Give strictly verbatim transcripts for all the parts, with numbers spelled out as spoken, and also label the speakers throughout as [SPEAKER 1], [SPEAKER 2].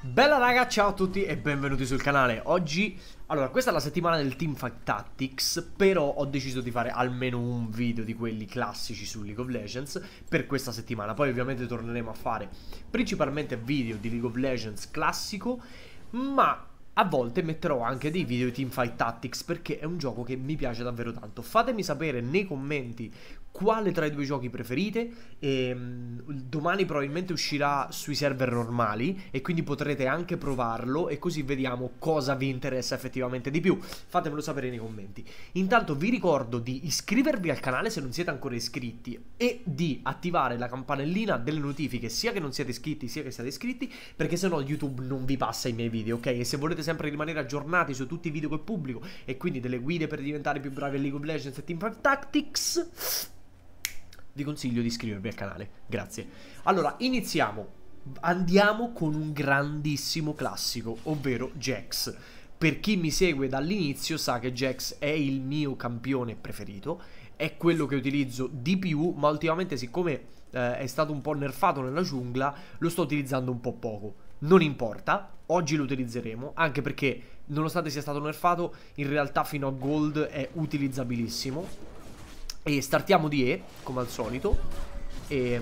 [SPEAKER 1] Bella raga, ciao a tutti e benvenuti sul canale. Oggi, allora, questa è la settimana del Teamfight Tactics, però ho deciso di fare almeno un video di quelli classici su League of Legends per questa settimana. Poi ovviamente torneremo a fare principalmente video di League of Legends classico, ma a volte metterò anche dei video di Teamfight Tactics perché è un gioco che mi piace davvero tanto. Fatemi sapere nei commenti quale tra i due giochi preferite e um, domani probabilmente uscirà sui server normali e quindi potrete anche provarlo e così vediamo cosa vi interessa effettivamente di più. Fatemelo sapere nei commenti. Intanto vi ricordo di iscrivervi al canale se non siete ancora iscritti e di attivare la campanellina delle notifiche sia che non siete iscritti sia che siate iscritti, perché sennò YouTube non vi passa i miei video, ok? E se volete sempre rimanere aggiornati su tutti i video che pubblico e quindi delle guide per diventare più bravi a League of Legends e Teamfight Tactics, vi consiglio di iscrivervi al canale, grazie. Allora, iniziamo. Andiamo con un grandissimo classico, ovvero Jax. Per chi mi segue dall'inizio sa che Jax è il mio campione preferito, è quello che utilizzo di più, ma ultimamente siccome eh, è stato un po' nerfato nella giungla, lo sto utilizzando un po' poco. Non importa, oggi lo utilizzeremo, anche perché nonostante sia stato nerfato, in realtà fino a Gold è utilizzabilissimo. E startiamo di E, come al solito. E,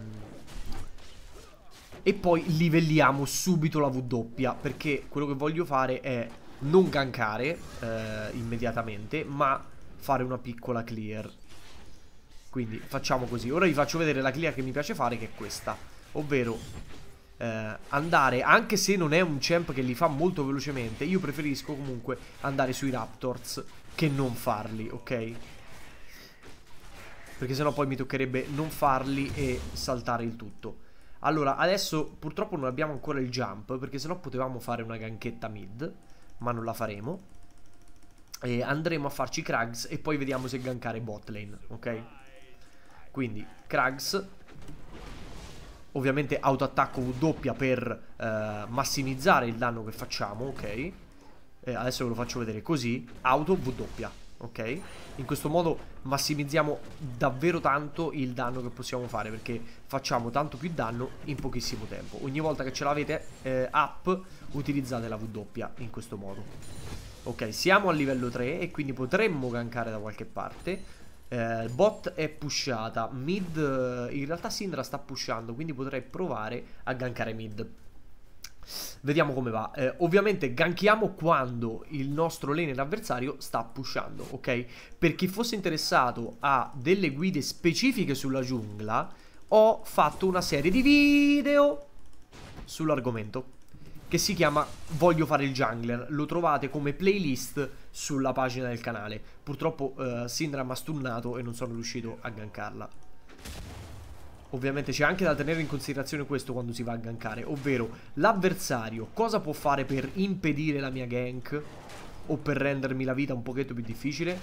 [SPEAKER 1] e poi livelliamo subito la W, perché quello che voglio fare è non gankare eh, immediatamente, ma fare una piccola clear. Quindi facciamo così. Ora vi faccio vedere la clear che mi piace fare, che è questa. Ovvero eh, andare, anche se non è un champ che li fa molto velocemente, io preferisco comunque andare sui Raptors che non farli, ok? Perché sennò poi mi toccherebbe non farli e saltare il tutto. Allora, adesso purtroppo non abbiamo ancora il jump, perché sennò potevamo fare una ganchetta mid, ma non la faremo. E andremo a farci Krugs e poi vediamo se gankare bot lane, ok? Quindi, Krugs. Ovviamente autoattacco W per eh, massimizzare il danno che facciamo, ok? E adesso ve lo faccio vedere così. Auto W. Ok? In questo modo massimizziamo davvero tanto il danno che possiamo fare, perché facciamo tanto più danno in pochissimo tempo. Ogni volta che ce l'avete eh, up, utilizzate la W in questo modo. Ok, siamo a livello tre e quindi potremmo gankare da qualche parte. eh, Bot è pushata. Mid, in realtà Syndra sta pushando, quindi potrei provare a gankare mid. Vediamo come va. eh, Ovviamente ganchiamo quando il nostro laner avversario sta pushando, ok? Per chi fosse interessato a delle guide specifiche sulla giungla, ho fatto una serie di video sull'argomento che si chiama Voglio fare il jungler. Lo trovate come playlist sulla pagina del canale. Purtroppo eh, Syndra mi ha stunnato e non sono riuscito a gankarla. Ovviamente c'è anche da tenere in considerazione questo quando si va a gankare, ovvero l'avversario cosa può fare per impedire la mia gank o per rendermi la vita un pochetto più difficile.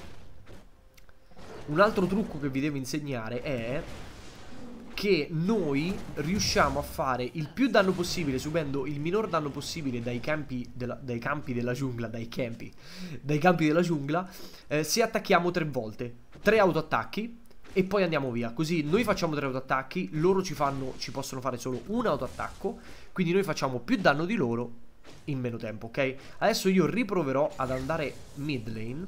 [SPEAKER 1] Un altro trucco che vi devo insegnare è che noi riusciamo a fare il più danno possibile subendo il minor danno possibile dai campi della, dai campi della giungla, dai campi, dai campi della giungla eh, se attacchiamo tre volte, tre autoattacchi. E poi andiamo via. Così noi facciamo tre autoattacchi, loro ci fanno, ci possono fare solo un autoattacco, quindi noi facciamo più danno di loro in meno tempo, ok? Adesso io riproverò ad andare mid lane.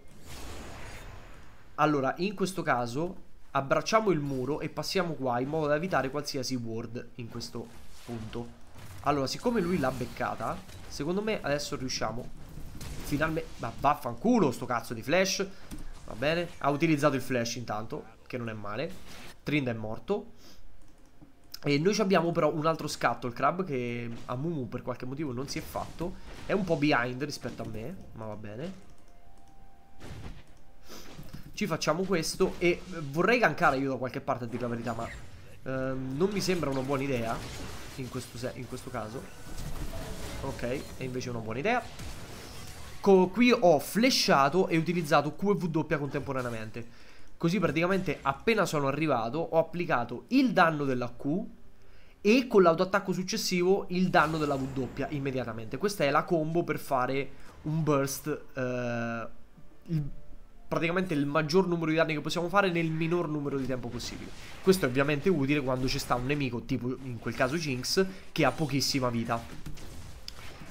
[SPEAKER 1] Allora, in questo caso abbracciamo il muro e passiamo qua in modo da evitare qualsiasi ward in questo punto. Allora, siccome lui l'ha beccata, secondo me adesso riusciamo finalmente... Ma vaffanculo sto cazzo di flash. Va bene, ha utilizzato il flash intanto, che non è male. Trinda è morto. E noi abbiamo però un altro scatto, il Crab, che a Mumu per qualche motivo non si è fatto. È un po' behind rispetto a me, ma va bene. Ci facciamo questo e vorrei gankare io da qualche parte, a dire la verità, ma ehm, non mi sembra una buona idea in questo, in questo caso. Ok, è invece una buona idea. Qui ho flashato e utilizzato Q e W contemporaneamente. Così praticamente appena sono arrivato ho applicato il danno della Q e con l'autoattacco successivo il danno della W immediatamente. Questa è la combo per fare un burst, eh, il, praticamente il maggior numero di danni che possiamo fare nel minor numero di tempo possibile. Questo è ovviamente utile quando ci sta un nemico, tipo in quel caso Jinx, che ha pochissima vita.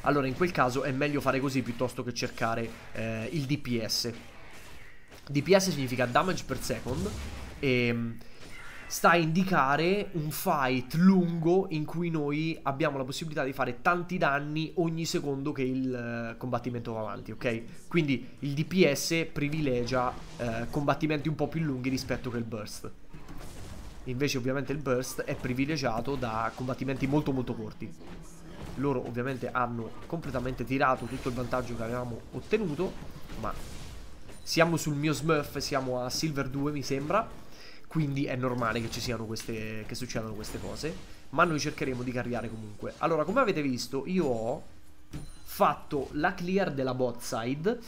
[SPEAKER 1] allora in quel caso è meglio fare così piuttosto che cercare eh, il D P S. D P S significa damage per second e sta a indicare un fight lungo in cui noi abbiamo la possibilità di fare tanti danni ogni secondo che il uh, combattimento va avanti, ok? Quindi il D P S privilegia uh, combattimenti un po' più lunghi rispetto che il burst. Invece ovviamente il burst è privilegiato da combattimenti molto molto corti. Loro ovviamente hanno completamente tirato tutto il vantaggio che avevamo ottenuto, ma siamo sul mio Smurf, siamo a Silver due mi sembra. Quindi è normale che ci siano queste, che succedano queste cose. Ma noi cercheremo di carriare comunque. Allora, come avete visto, io ho fatto la clear della bot side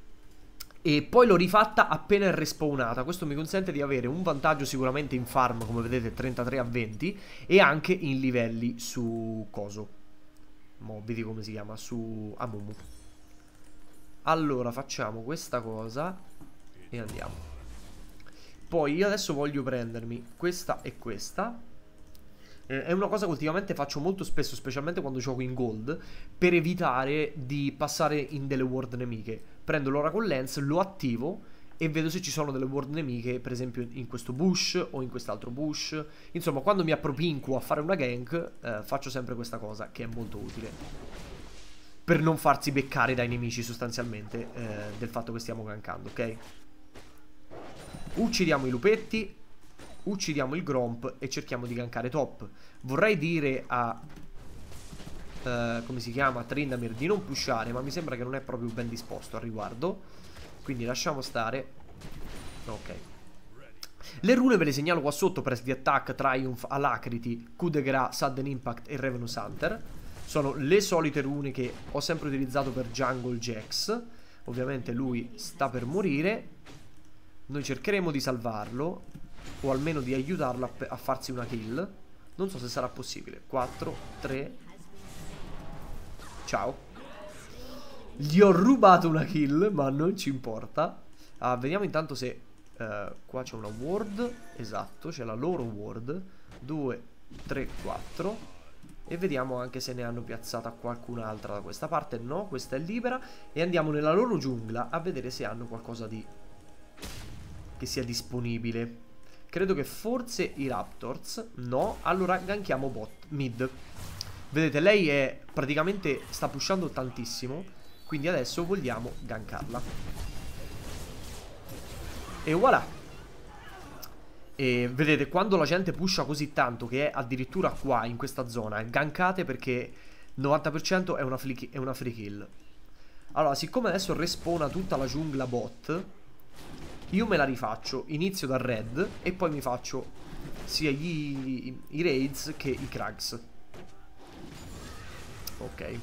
[SPEAKER 1] e poi l'ho rifatta appena è respawnata. Questo mi consente di avere un vantaggio sicuramente in farm, come vedete, trentatré a venti, e anche in livelli su coso. Mo, vedi come si chiama? Su Amumu. Allora, facciamo questa cosa e andiamo. Poi io adesso voglio prendermi questa e questa. eh, È una cosa che ultimamente faccio molto spesso, specialmente quando gioco in gold, per evitare di passare in delle ward nemiche. Prendo l'Oracle Lens, lo attivo e vedo se ci sono delle ward nemiche, per esempio in questo bush o in quest'altro bush. Insomma, quando mi appropinquo a fare una gank, eh, faccio sempre questa cosa, che è molto utile per non farsi beccare dai nemici sostanzialmente, eh, del fatto che stiamo gankando, ok? Uccidiamo i lupetti, uccidiamo il Gromp e cerchiamo di gankare top. Vorrei dire a uh, come si chiama, Tryndamere di non pushare, ma mi sembra che non è proprio ben disposto al riguardo, quindi lasciamo stare. Ok. Le rune ve le segnalo qua sotto: Press di Attack, Triumph, Alacrity, Coup de Gras, Sudden Impact e Revenus Hunter. Sono le solite rune che ho sempre utilizzato per Jungle Jax. Ovviamente lui sta per morire. Noi cercheremo di salvarlo, o almeno di aiutarlo a, a farsi una kill. Non so se sarà possibile. Quattro, tre. Ciao. Gli ho rubato una kill, ma non ci importa. Ah, vediamo intanto se uh, qua c'è una ward. Esatto, c'è la loro ward. Due, tre, quattro. E vediamo anche se ne hanno piazzata qualcun'altra da questa parte. No, questa è libera. E andiamo nella loro giungla a vedere se hanno qualcosa di che sia disponibile. Credo che forse i Raptors. No, allora ganchiamo bot mid. Vedete, lei è praticamente sta pushando tantissimo, quindi adesso vogliamo gankarla. E voilà. E vedete, quando la gente pusha così tanto, che è addirittura qua in questa zona, gankate, perché novanta per cento è una, è una free kill. Allora, siccome adesso respawna tutta la giungla bot, io me la rifaccio, inizio dal red e poi mi faccio sia gli, i raids che i Krugs. Ok.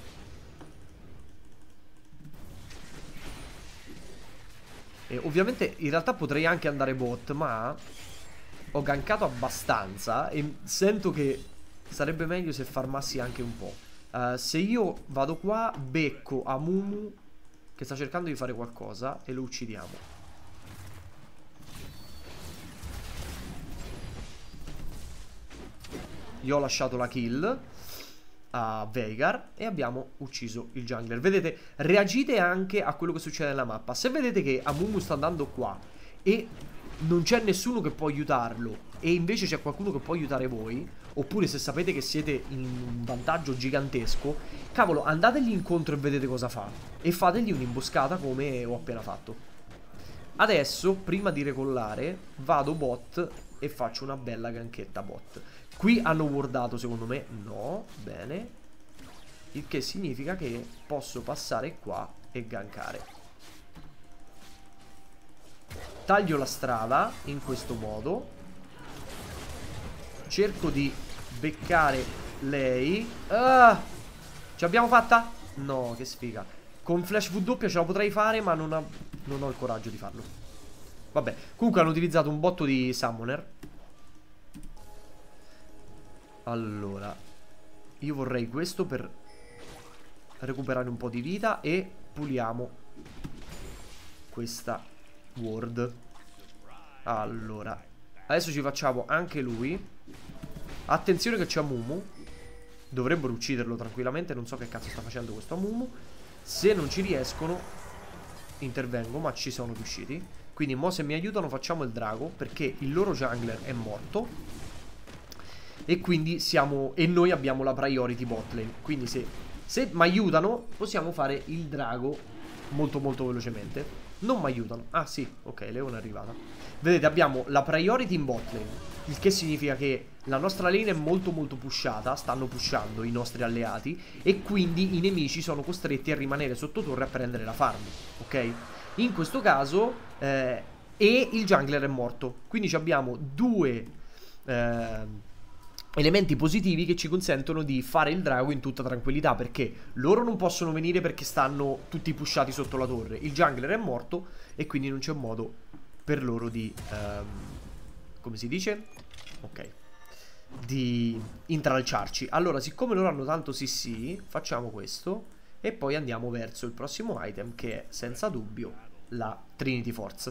[SPEAKER 1] E ovviamente in realtà potrei anche andare bot, ma ho gankato abbastanza e sento che sarebbe meglio se farmassi anche un po'. uh, Se io vado qua, becco Amumu che sta cercando di fare qualcosa e lo uccidiamo. Io ho lasciato la kill a Veigar e abbiamo ucciso il jungler. Vedete, reagite anche a quello che succede nella mappa. Se vedete che Amumu sta andando qua e non c'è nessuno che può aiutarlo e invece c'è qualcuno che può aiutare voi, oppure se sapete che siete in un vantaggio gigantesco, cavolo, andategli incontro e vedete cosa fa e fategli un'imboscata come ho appena fatto. Adesso, prima di recollare, vado bot e faccio una bella ganchetta bot. Qui hanno wardato secondo me. No, bene. Il che significa che posso passare qua e gankare. Taglio la strada in questo modo. Cerco di beccare lei. Ah! Ce l'abbiamo fatta? No, che sfiga. Con Flash W ce la potrei fare, ma non, ha, non ho il coraggio di farlo. Vabbè, comunque hanno utilizzato un botto di Summoner. Allora, io vorrei questo per recuperare un po' di vita. E puliamo questa ward. Allora, adesso ci facciamo anche lui. Attenzione che c'è Mumu. dovrebbero ucciderlo tranquillamente. Non so che cazzo sta facendo questo Amumu. Se non ci riescono intervengo, ma ci sono riusciti. Quindi mo se mi aiutano facciamo il drago, perché il loro jungler è morto e quindi siamo, e noi abbiamo la priority bot lane. Quindi se, se mi aiutano possiamo fare il drago molto molto velocemente. Non mi aiutano. Ah sì, ok, Leon è arrivata. Vedete, abbiamo la priority in bot lane, il che significa che la nostra lane è molto molto pushata. Stanno pushando i nostri alleati e quindi i nemici sono costretti a rimanere sotto torre a prendere la farm. Ok? In questo caso eh, e il jungler è morto. Quindi abbiamo due eh, elementi positivi che ci consentono di fare il drago in tutta tranquillità, perché loro non possono venire perché stanno tutti pushati sotto la torre. Il jungler è morto e quindi non c'è modo per loro di ehm, come si dice? Ok, di intralciarci. Allora, siccome loro hanno tanto sì sì, facciamo questo e poi andiamo verso il prossimo item, che è senza dubbio la Trinity Force.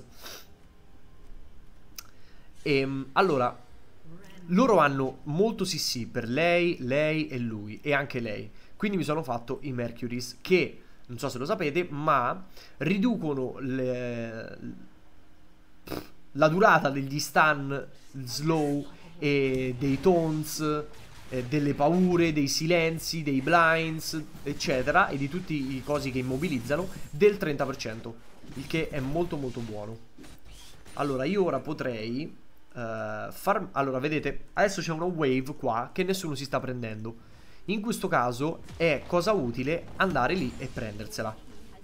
[SPEAKER 1] E allora loro hanno molto sì sì per lei, lei e lui, e anche lei. Quindi mi sono fatto i Mercuries, che non so se lo sapete, ma riducono le... la durata degli stun slow e dei taunts, eh, delle paure, dei silenzi, dei blinds, eccetera, e di tutti i cosi che immobilizzano del trenta per cento, il che è molto molto buono. Allora io ora potrei uh, far... Allora vedete, adesso c'è una wave qua che nessuno si sta prendendo. In questo caso è cosa utile andare lì e prendersela.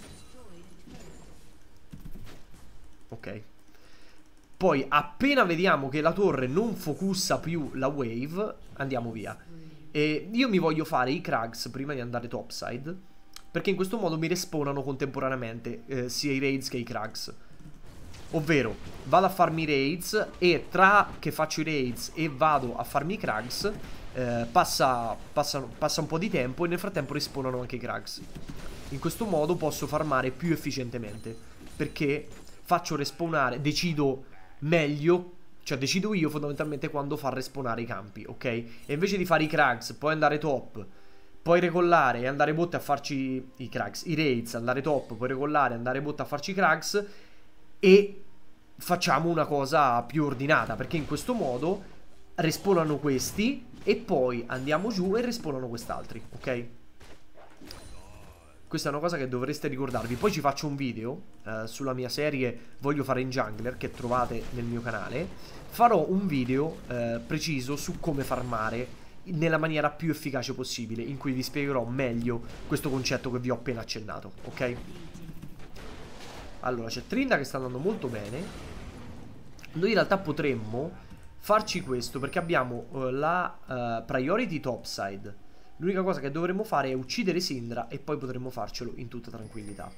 [SPEAKER 1] Ok. Poi appena vediamo che la torre non focussa più la wave, andiamo via. E io mi voglio fare i Krugs prima di andare topside, perché in questo modo mi respawnano contemporaneamente eh, sia i raids che i Krugs. Ovvero, vado a farmi i raids e tra che faccio i raids e vado a farmi i Krugs eh, passa, passa, passa un po' di tempo e nel frattempo respawnano anche i Krugs. In questo modo posso farmare più efficientemente, perché faccio respawnare, decido meglio, cioè decido io fondamentalmente quando far respawnare i campi, ok? E invece di fare i Krugs, poi andare top, poi recollare e andare bot a farci i Krugs, i raids, andare top, poi recollare, andare bot a farci i Krugs, e facciamo una cosa più ordinata, perché in questo modo respawnano questi e poi andiamo giù e respawnano quest'altri, ok? Questa è una cosa che dovreste ricordarvi. Poi ci faccio un video eh, sulla mia serie Voglio fare in jungler, che trovate nel mio canale. Farò un video eh, preciso su come farmare nella maniera più efficace possibile, in cui vi spiegherò meglio questo concetto che vi ho appena accennato, ok? Allora, c'è Trinda che sta andando molto bene. Noi in realtà potremmo farci questo, perché abbiamo uh, la uh, priority topside. L'unica cosa che dovremmo fare è uccidere Syndra e poi potremmo farcelo in tutta tranquillità.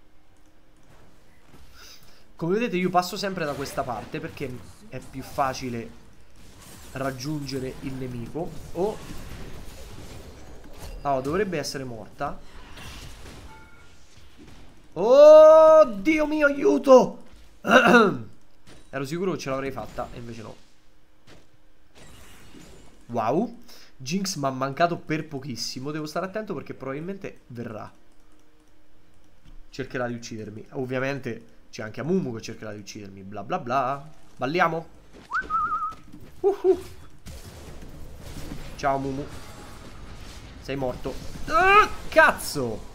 [SPEAKER 1] Come vedete io passo sempre da questa parte perché è più facile raggiungere il nemico. Oh, oh, dovrebbe essere morta. Oh, Dio mio, aiuto! Ero sicuro che ce l'avrei fatta e invece no. Wow, Jinx mi ha mancato per pochissimo. Devo stare attento perché probabilmente verrà. Cercherà di uccidermi. Ovviamente c'è anche Amumu che cercherà di uccidermi. Bla bla bla. Balliamo. uh-huh. Ciao Amumu. Sei morto. uh, Cazzo.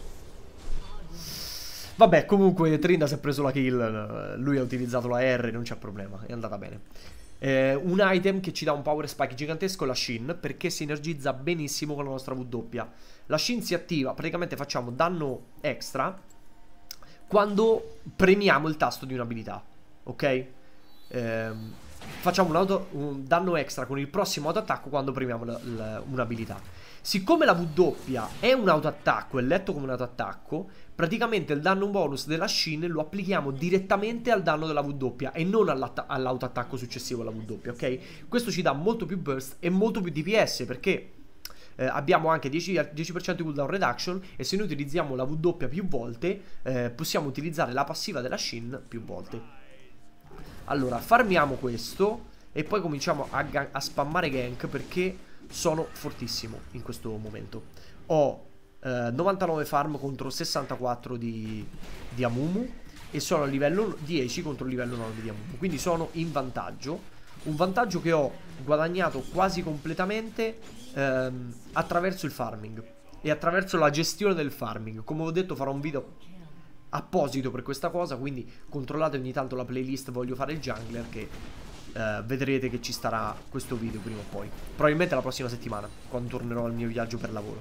[SPEAKER 1] Vabbè, comunque Trinda si è preso la kill. Lui ha utilizzato la R, non c'è problema, è andata bene. eh, Un item che ci dà un power spike gigantesco è la Shin, perché sinergizza benissimo con la nostra W. La Shin si attiva, praticamente facciamo danno extra quando premiamo il tasto di un'abilità, ok? Ehm, facciamo un, auto, un danno extra con il prossimo autoattacco quando premiamo un'abilità. Siccome la W è un autoattacco, è letto come un autoattacco, praticamente il danno bonus della Shin lo applichiamo direttamente al danno della W e non all'autoattacco successivo alla W, ok? Questo ci dà molto più burst e molto più D P S, perché eh, abbiamo anche dieci per cento di cooldown reduction, e se noi utilizziamo la W più volte eh, possiamo utilizzare la passiva della Shin più volte. Allora, farmiamo questo e poi cominciamo a, a spammare gank, perché sono fortissimo in questo momento. Ho eh, novantanove farm contro sessantaquattro di, di Amumu e sono a livello dieci contro il livello nove di Amumu. Quindi sono in vantaggio. Un vantaggio che ho guadagnato quasi completamente ehm, attraverso il farming e attraverso la gestione del farming. Come ho detto, farò un video apposito per questa cosa, quindi controllate ogni tanto la playlist Voglio fare il jungler, che eh, vedrete che ci starà questo video prima o poi. Probabilmente la prossima settimana, quando tornerò al mio viaggio per lavoro.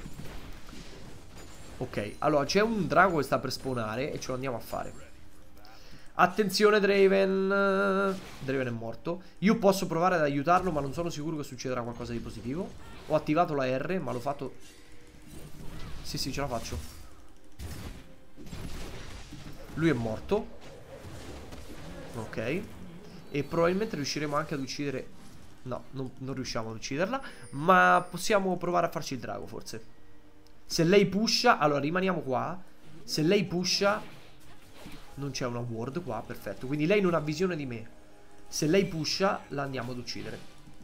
[SPEAKER 1] Ok, allora c'è un drago che sta per spawnare e ce lo andiamo a fare. Attenzione Draven. Draven è morto. Io posso provare ad aiutarlo, ma non sono sicuro che succederà qualcosa di positivo. Ho attivato la R, ma l'ho fatto... Sì, sì, ce la faccio. Lui è morto. Ok. E probabilmente riusciremo anche ad uccidere... No, non, non riusciamo ad ucciderla, ma possiamo provare a farci il drago, forse. Se lei pusha... Allora, rimaniamo qua. Se lei pusha... Non c'è una ward qua, perfetto. Quindi lei non ha visione di me. Se lei pusha, la andiamo ad uccidere.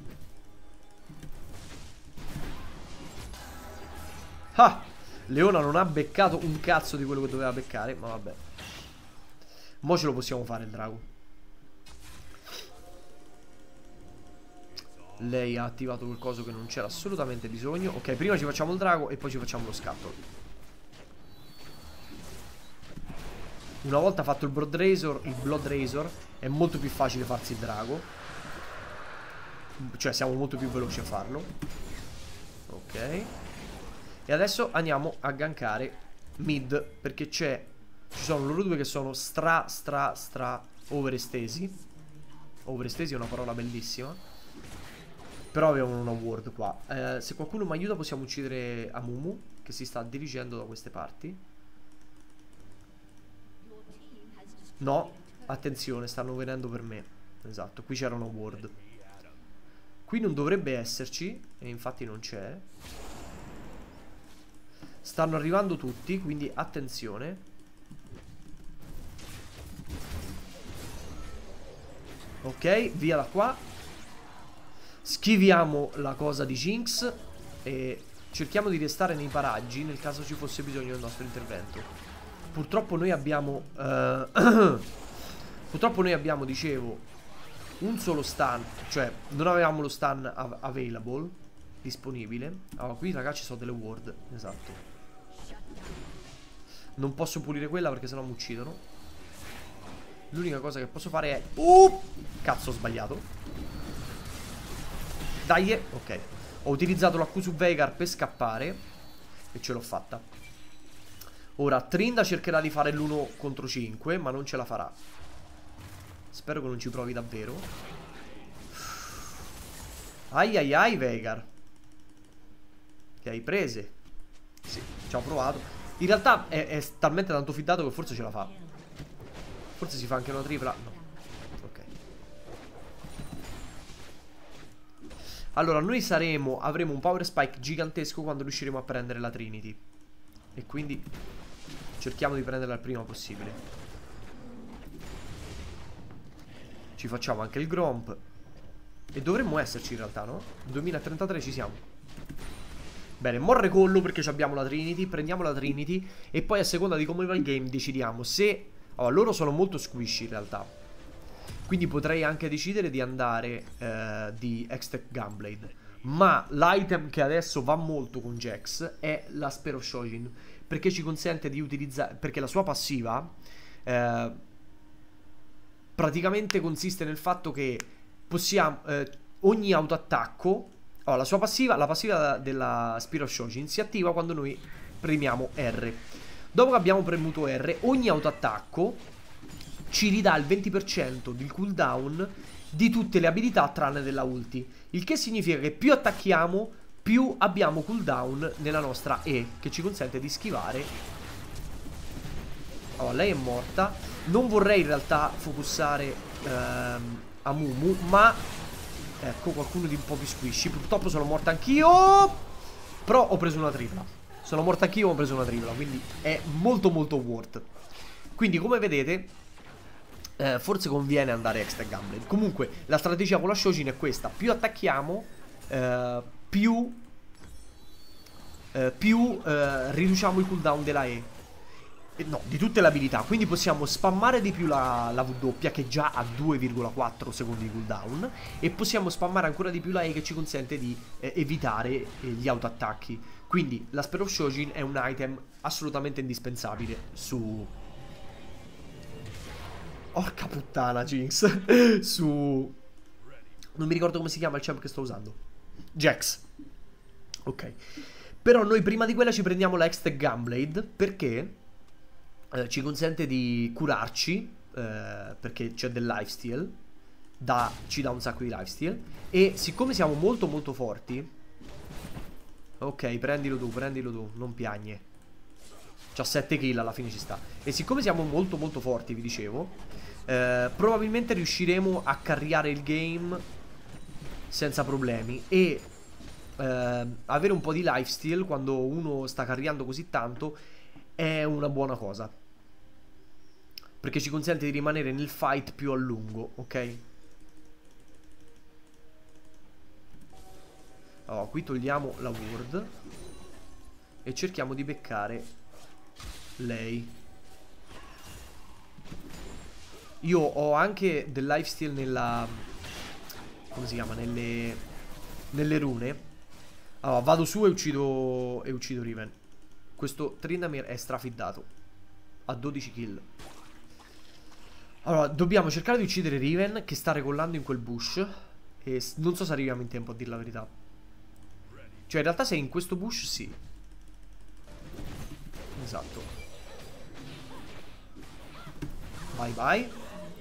[SPEAKER 1] Ah! Leona non ha beccato un cazzo di quello che doveva beccare, ma vabbè. Mo' ce lo possiamo fare il drago. Lei ha attivato qualcosa che non c'era assolutamente bisogno. Ok, prima ci facciamo il drago e poi ci facciamo lo scatto. Una volta fatto il Blood Razor, il Blood Razor è molto più facile farsi il drago. Cioè siamo molto più veloci a farlo. Ok. E adesso andiamo a gankare mid, perché c'è... Ci sono loro due che sono stra stra stra overestesi. Overestesi è una parola bellissima. Però avevano una ward qua. eh, Se qualcuno mi aiuta possiamo uccidere Amumu, che si sta dirigendo da queste parti. No, attenzione, stanno venendo per me. Esatto, qui c'era una ward. Qui non dovrebbe esserci, e infatti non c'è. Stanno arrivando tutti, quindi attenzione. Ok, via da qua. Schiviamo la cosa di Jinx e cerchiamo di restare nei paraggi nel caso ci fosse bisogno del nostro intervento. Purtroppo noi abbiamo uh, Purtroppo noi abbiamo, dicevo, un solo stun. Cioè non avevamo lo stun av available, disponibile. Allora qui ragazzi ci sono delle ward. Esatto. Non posso pulire quella perché sennò mi uccidono. L'unica cosa che posso fare è... Uh! Cazzo, ho sbagliato. Dai, ok. Ho utilizzato la Q su Veigar per scappare e ce l'ho fatta. Ora Trinda cercherà di fare l'uno contro cinque, ma non ce la farà. Spero che non ci provi davvero. Ai ai ai Veigar. Che hai prese. Sì, ci ho provato. In realtà è, è talmente tanto fidato che forse ce la fa. Forse si fa anche una tripla. No. Ok. Allora noi saremo, avremo un power spike gigantesco quando riusciremo a prendere la Trinity. E quindi cerchiamo di prenderla il prima possibile. Ci facciamo anche il Gromp. E dovremmo esserci in realtà, no? duemilatrentatré ci siamo. Bene, morre collo perché abbiamo la Trinity. Prendiamo la Trinity e poi a seconda di come va il game decidiamo se... Oh, loro sono molto squishy in realtà. Quindi potrei anche decidere di andare eh, di Hextech Gunblade. Ma l'item che adesso va molto con Jax è la Spear of Shojin, perché ci consente di utilizzare... Perché la sua passiva eh, praticamente consiste nel fatto che possiamo... Eh, ogni autoattacco... Oh, la sua passiva, la passiva della Spear of Shojin si attiva quando noi premiamo R. Dopo che abbiamo premuto R, ogni autoattacco ci ridà il venti per cento del cooldown di tutte le abilità tranne della ulti. Il che significa che più attacchiamo, più abbiamo cooldown nella nostra E, che ci consente di schivare. Allora, lei è morta. Non vorrei in realtà focussare ehm, a Mumu, ma... Ecco, qualcuno di un po' più squishy. Purtroppo sono morta anch'io. Però ho preso una tripla. Sono morta anch'io, ma ho preso una tripla. Quindi è molto molto worth. Quindi come vedete eh, forse conviene andare extra Gunblade. Comunque la strategia con la Shojin è questa: più attacchiamo eh, più eh, più eh, riduciamo il cooldown della E. eh, No, di tutte le abilità. Quindi possiamo spammare di più la, la W, che già ha due virgola quattro secondi di cooldown, e possiamo spammare ancora di più la E, che ci consente di eh, evitare eh, gli autoattacchi. Quindi la Spear of Shojin è un item assolutamente indispensabile su... Porca puttana, Jinx. Su... Non mi ricordo come si chiama il champ che sto usando. Jax. Ok. Però noi prima di quella ci prendiamo la Hextech Gunblade, perché eh, ci consente di curarci, eh, perché c'è del lifesteal, da, ci dà un sacco di lifesteal. E siccome siamo molto molto forti... Ok, prendilo tu, prendilo tu, non piagne. C'ha sette kill, alla fine ci sta. E siccome siamo molto molto forti, vi dicevo, eh, probabilmente riusciremo a carriare il game senza problemi. E eh, avere un po' di lifesteal quando uno sta carriando così tanto è una buona cosa, perché ci consente di rimanere nel fight più a lungo, ok? Allora, qui togliamo la ward e cerchiamo di beccare lei. Io ho anche del lifesteal nella... come si chiama? Nelle... nelle rune. Allora, vado su e uccido... e uccido Riven. Questo Tryndamere è strafiddato. Ha dodici kill. Allora, dobbiamo cercare di uccidere Riven, che sta recollando in quel bush. E non so se arriviamo in tempo, a dir la verità. Cioè, in realtà sei in questo bush, sì. Esatto. Bye bye.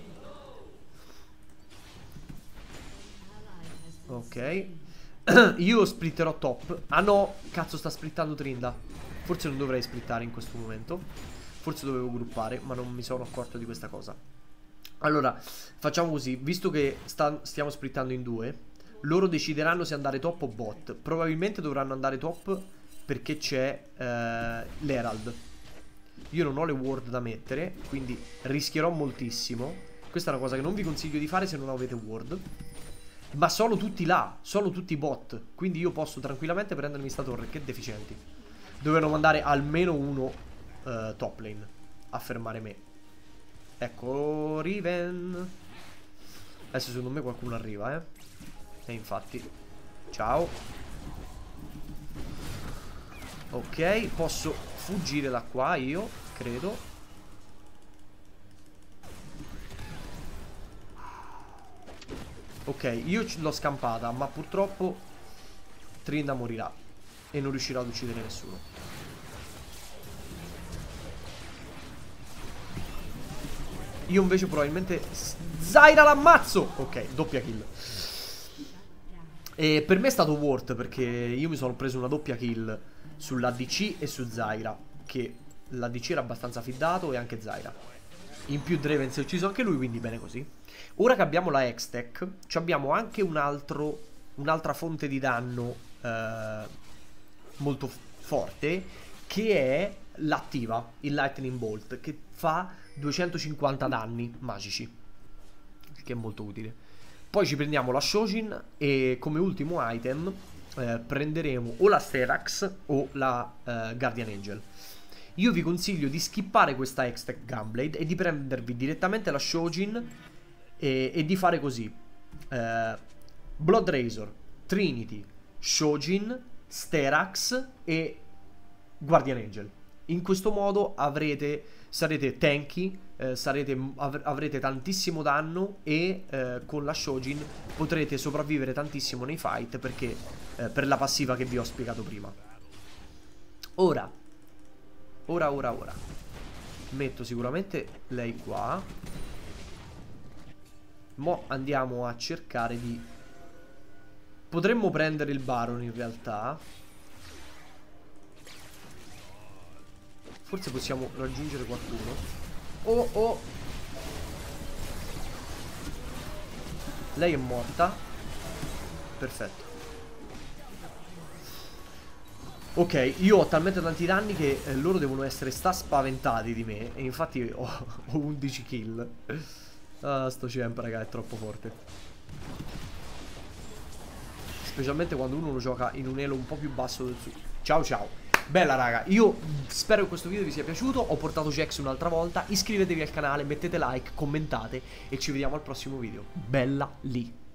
[SPEAKER 1] Ok. Io splitterò top. Ah no, cazzo, sta splittando Trinda. Forse non dovrei splittare in questo momento. Forse dovevo gruppare, ma non mi sono accorto di questa cosa. Allora, facciamo così. Visto che sta, stiamo splittando in due, loro decideranno se andare top o bot. Probabilmente dovranno andare top, perché c'è eh, l'Herald. Io non ho le ward da mettere, quindi rischierò moltissimo. Questa è una cosa che non vi consiglio di fare se non avete ward. Ma sono tutti là, sono tutti bot. Quindi io posso tranquillamente prendermi sta torre. Che deficienti. Dovevano mandare almeno uno uh, top lane a fermare me. Ecco Riven. Adesso secondo me qualcuno arriva, eh. E infatti. Ciao. Ok, posso fuggire da qua io, credo. Ok, io l'ho scampata, ma purtroppo Trinda morirà e non riuscirà ad uccidere nessuno. Io invece probabilmente Zyra l'ammazzo. Ok, doppia kill. E per me è stato worth, perché io mi sono preso una doppia kill sull'A D C e su Zyra, che l'A D C era abbastanza fiddato, e anche Zyra. In più Draven si è ucciso anche lui, quindi bene così. Ora che abbiamo la Hextech, abbiamo anche un altro, un'altra fonte di danno eh, molto forte, che è l'attiva, il Lightning Bolt, che fa duecentocinquanta danni magici, che è molto utile. Poi ci prendiamo la Shojin e come ultimo item eh, prenderemo o la Sterak's o la eh, Guardian Angel. Io vi consiglio di skippare questa Hextech Gunblade e di prendervi direttamente la Shojin e, e di fare così: eh, Blood Razor, Trinity, Shojin, Sterak's e Guardian Angel. In questo modo avrete, sarete tanky, eh, sarete, av avrete tantissimo danno e eh, con la Shojin potrete sopravvivere tantissimo nei fight, perché eh, per la passiva che vi ho spiegato prima. Ora, ora, ora, ora metto sicuramente lei qua. Mo andiamo a cercare di... Potremmo prendere il Baron in realtà. Forse possiamo raggiungere qualcuno. Oh, oh. Lei è morta. Perfetto. Ok, io ho talmente tanti danni che eh, loro devono essere sta spaventati di me. E infatti ho, ho undici kill. Ah, sto champ, raga, è troppo forte. specialmente quando uno lo gioca in un elo un po' più basso del suo. Ciao ciao. Bella raga, io spero che questo video vi sia piaciuto. Ho portato Jax un'altra volta. Iscrivetevi al canale, mettete like, commentate e ci vediamo al prossimo video. Bella lì.